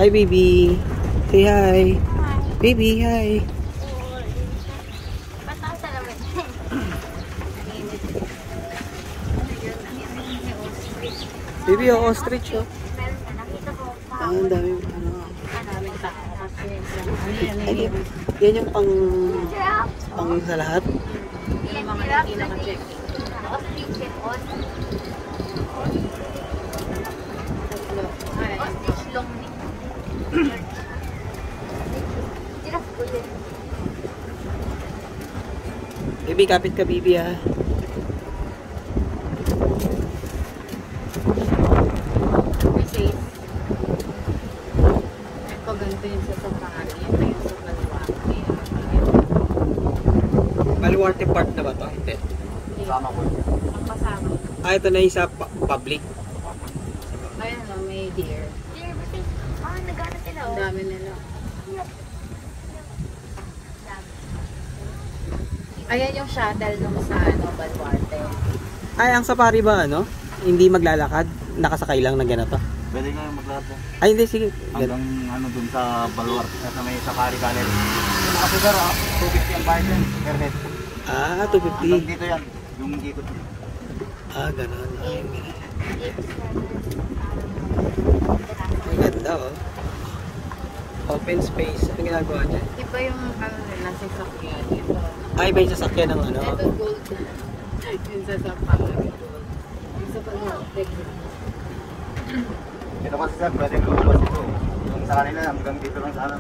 Hi, baby. Say hi. Hi. Baby, hi. Baby, oh, ostrich, oh. Ang dami, ano. Ay, yan yung pang sa lahat. Yung mga hindi naka-check. Ostrich long neck. Baby, kapit ka, baby, ha. Ganito yung sa safari, yun na yung sa Baluarte. Baluarte part na ba ito? Hindi. Kasama ko. Ang kasama. Ah, ito na yung sa public. Ayan o, may deer. Dear, buti. Nagana sila. Ang dami nila. Ayan yung shuttle nung sa Baluarte. Ay, ang safari ba, ano? Hindi maglalakad? Nakasakay lang na ganito? Pwede nga maglakad po. Ay, hindi, sige. Hanggang ano dun sa Baluarte, sa may Safari Gallery. Yung kasi sir, 250 ang bayad yan, per head. Ah, Hanggang 250. dito yan, yung dito. Ah, ganun. Ay, ganun. Ay, ganda, oh. Open space. Anong ginagawa niya? Iba yung ano nila, sasakyan. Ito. Ay, iba yung sasakyan ng ano? Ito gold. Yung sa safari gold. Yung sa Baluarte. Ito kasi sir, pwede lumabas dito. Yung sa kanila, hanggang dito lang sana.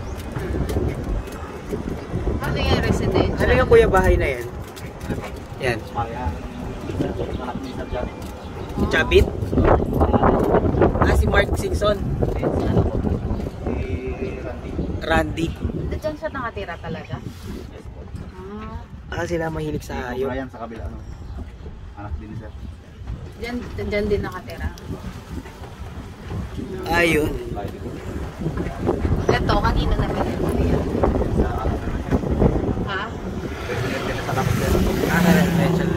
Ano yung residential? Ano yung kuya bahay na yan? Yan. Maya, anak ni Sir Janet. Chabit? Ah, si Mark Singson. Ano po? Si Randy. Randy. Diyan siya nakatira talaga? Yes po. Ah. Ah, sila mahilig sa hayop. Brian sa kabila, ano. Anak din ni Sir. Diyan din nakatira. Ayun. Ito, kanina na pinag-uwi. Sa anak na siya. Ha? President nila sa Kapit. Ah, residential.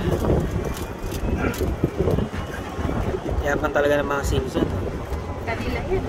Yaman talaga ng mga Simpson. Kanila yan.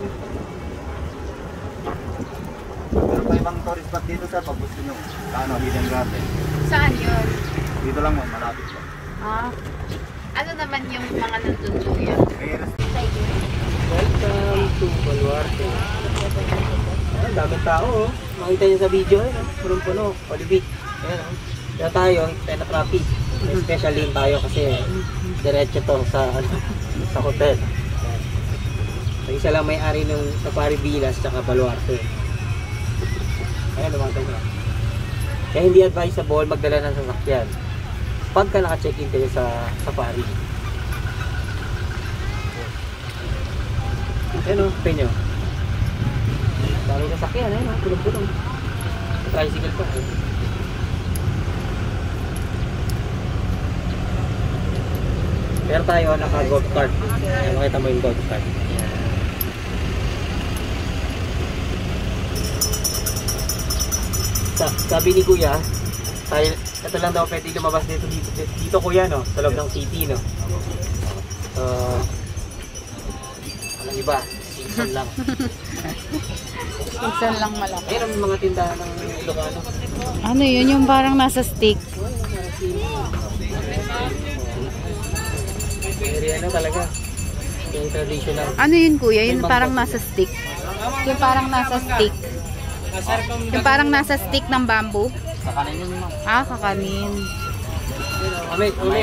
Pero pa ibang tourist spot dito sir, pag gusto nyo. Ano, Hidden Garden. Saan yun? Dito lang mo, malapit po. Ah. Ano naman yung mga nagtutuluyan? May Welcome to Baluarte. Ang daming tao, oh. Makita nyo sa video, eh. Punong-puno, Olivik. Ayan, oh. Kaya tayo, tayo traffic. May special lane tayo kasi diretso to sa, sa hotel. So, isa lang may-ari ng Safari Villas tsaka Baluarte. Ayan, lumatay ko. Kaya hindi advisable magdala ng sasakyan pagka naka-check-in kayo sa Safari. Ayan o, penyo. Dami na sakyan, ayun o, pulong-pulong. Tricycle pa. Pero tayo, naka-golf cart. Ayan, makita mo yung golf cart. Sabi ni Kuya, tayo, ito lang daw pwede lumabas dito kuya, no? Sa loob ng city, no? Walang iba, season lang. Season lang malaki. Ayun ang mga tindahan ng Ilocano. Ano yun? Yung parang nasa stick. Ano talaga? Yung traditional. Ano yun kuya? Yung parang nasa stick. Yung parang nasa stick. Yung parang nasa stick ng bamboo. Kakanin yun mo. Ah, kakanin. Umi.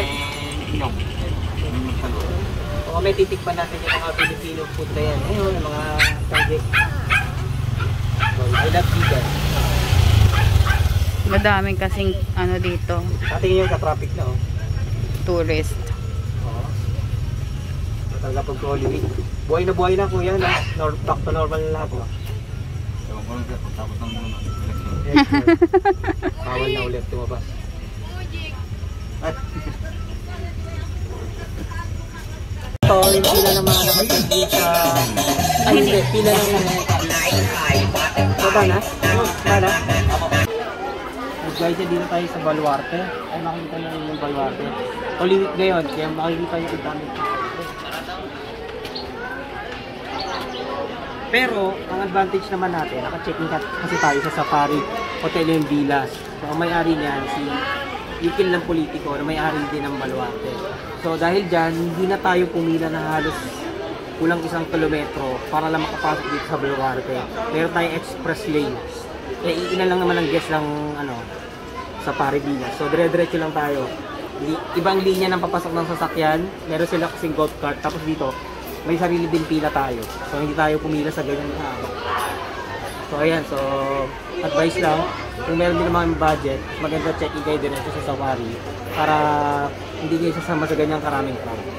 O may titikpan natin yung mga Filipino food na yan. Ayun, yung mga project. I love vegan. Madaming kasing ano dito. Ating yung ka-traffic na, oh. Tourist. Oo. Talaga pag Holy Week. Buhay na kuya na. Back to normal na lahat, oh. Ewan ko lang sir, pagtapos ng election. Bawal na ulit tumabas. Ito, yung pila ng mga nakatagin sa... Ay, hindi. Pila ng... Baba na? Baba na? Guys, dito tayo sa Baluarte. Ay, makikita na rin yung Baluarte. Holy Week ngayon, kaya makikita nyo yung dami. Pero, ang advantage naman natin, naka-check-in kasi tayo sa Safari Hotel and Villas. So, ang may-ari niyan, si Yukil ng politiko na may-ari din ng Baluarte. So, dahil dyan, hindi na tayo pumila na halos kulang 1 kilometro para lang makapasok dito sa Baluarte. Meron tayong express lane. Iina lang naman ang guest ng Safari Villas. So, dire-diretso lang tayo. Ibang linya ng papasok ng sasakyan. Meron sila kasing golf cart. Tapos dito, may sarili din pila tayo. So, hindi tayo pumila sa ganyan na haba. So, ayan. So, advice lang. Kung meron din naman budget, maganda check-in kayo din sa Safari para hindi kayo sasama sa ganyang karaming crowd.